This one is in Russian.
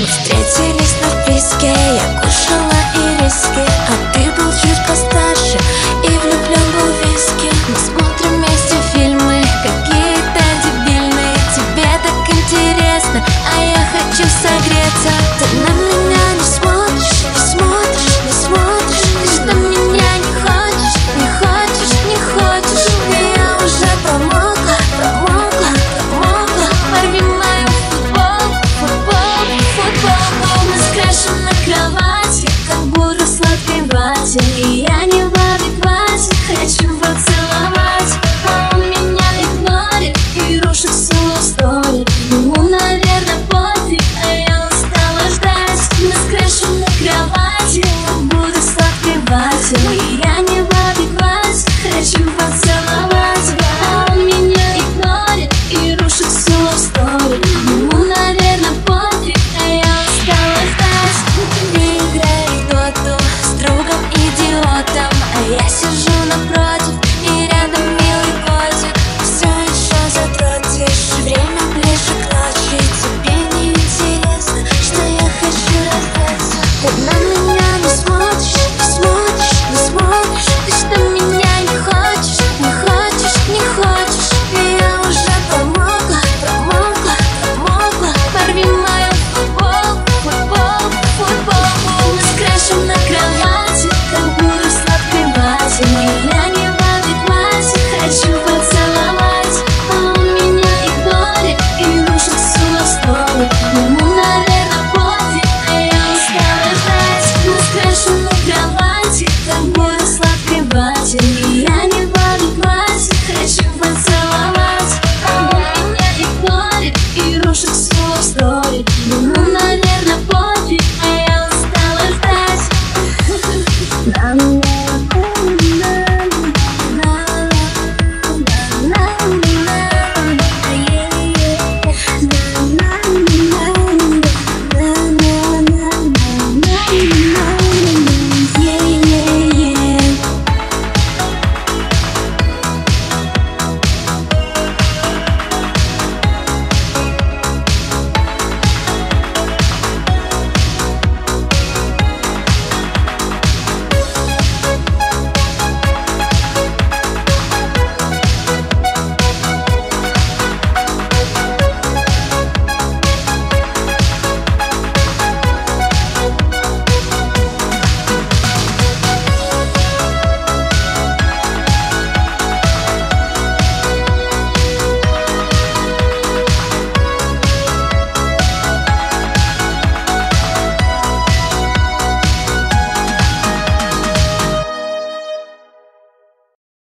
Мы встретились на песке, я кушала ириски, а ты был чуть постарше и влюблен был в виски. Мы смотрим вместе фильмы, какие-то дебильные. Тебе так интересно, а я хочу согреться. Ты на меня не смотришь, не смотришь, не смотришь. Ты что, меня не хочешь, не хочешь, не хочешь. И я уже промокла, промокла, промокла. Порви мою футболку, футболку, футболку. Мы скрещем на кровати, как будто в сладкой вате. И я не в адеквате, хочу поцеловать. А он меня игнорит и рушит всю историю. Ему, наверное, пофиг, а я устала ждать. Мы скрещем на кровати, как будто в сладкой вате. И я не в адеквате, хочу поцеловать. А он меня игнорит и рушит всю историю. Ему, наверное, пофиг, а я устала ждать. Не играй в доту с другом идиотом, а я сижу напротив, и рядом милый котик. Все еще затротишь, время ближе к ночи. Тебе не интересно, что я хочу раздаться. Ты на меня не смотришь, не смотришь, не смотришь. Ты что, меня не хочешь, не хочешь, не хочешь. И я уже промокла, промокла, промокла. Порви мою футболку, футболку, футболку. Мы скрещем на кровати, как будто в сладкой вате. И я не в адеквате, хочу поцеловать. А он меня игнорит и рушит всю историю.